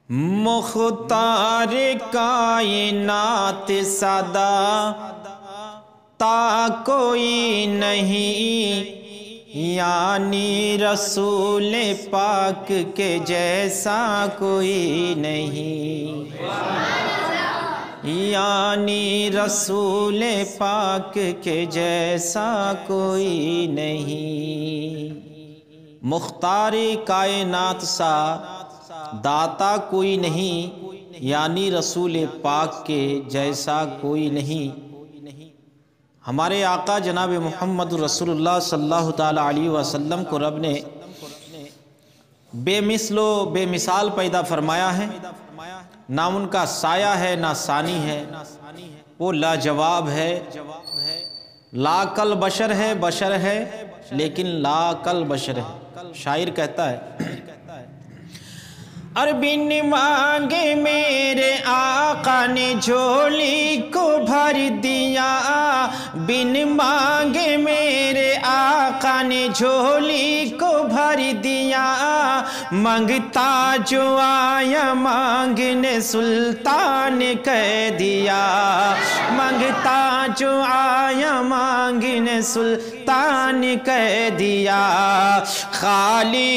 مختار کائنات سدا تا کوئی نہیں، یعنی رسول پاک کے جیسا کوئی نہیں، یعنی رسول پاک کے جیسا کوئی نہیں۔ مختار کائنات سا داتا کوئی نہیں، یعنی رسول پاک کے جیسا کوئی نہیں۔ ہمارے آقا جناب محمد رسول اللہ صلی اللہ تعالیٰ علیہ وسلم کو رب نے بے مثل و بے مثال پیدا فرمایا ہے، نہ ان کا سایہ ہے نہ ثانی ہے، وہ لاجواب ہے، لا کل بشر ہے، بشر ہے لیکن لا کل بشر ہے۔ شاعر کہتا ہے اور بن مانگے میرے آقا نے جھولی کو بھر دیا، بن مانگے میرے آقا نے جھولی کو بھر دیا، مانگتا جو آیا مانگنے سلطان کہہ دیا، مانگتا جو آیا مانگنے سلطان کہہ دیا، خالی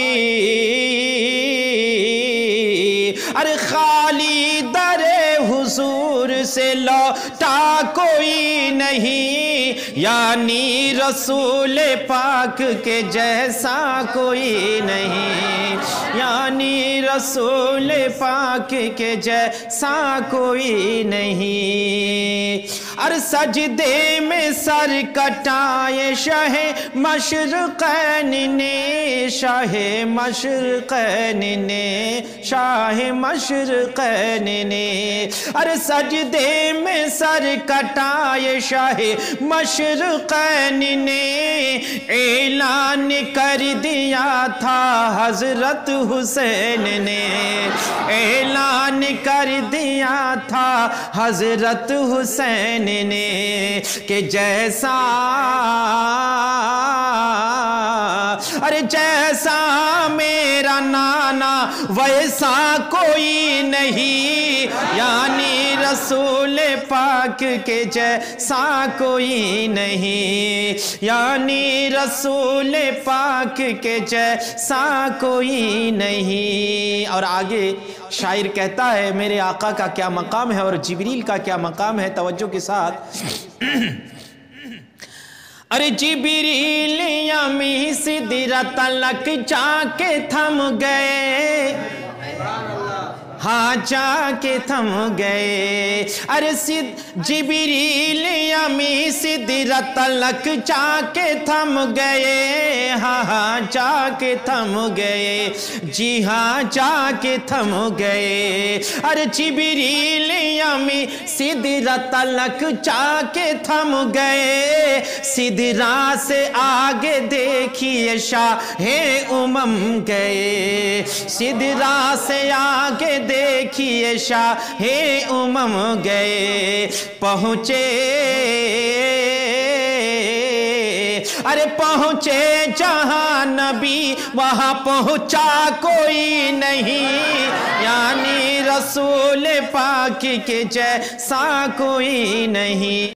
ارے خالی در حضور سے لوٹا کوئی نہیں، یعنی رسول پاک کے جیسا کوئی نہیں، یعنی رسول پاک کے جیسا کوئی نہیں۔ اور سجدے میں سر کٹائے شاہ مشرقین نے، شاہ مشرقین نے، شاہ مشرقین نے، اور سجدے میں سر کٹائے شاہ مشرقین نے، اعلان کر دیا تھا حضرت حسین نے، اعلان کر دیا تھا حضرت حسین نے کہ جیسا ارے جیسا میرا نانا ویسا کوئی نہیں، یعنی رسول پاک کے جیسا کوئی نہیں، یعنی رسول پاک کے جیسا کوئی نہیں۔ اور آگے شاعر کہتا ہے میرے آقا کا کیا مقام ہے اور جبریل کا کیا مقام ہے، توجہ کے ساتھ۔ ارے جبریل یمی سدرۃ تلک جا کے تھم گئے، ہاں جا کے تھم گئے، ارے جبریل یمی سدرۃ تلک جا کے تھم گئے، ہاں ہاں جا کے تھم گئے، جی ہاں جا کے تھم گئے، ارے جبریل یمی سدرۃ تلک جا کے تھم گئے، سدرا سے آگے دیکھیے شاہ امم گئے، سدرا سے آگے دیکھیے شاہ امم گئے، پہنچے ارے پہنچے جہاں نبی وہاں پہنچا کوئی نہیں، یعنی رسول پاک کے جیسا کوئی نہیں۔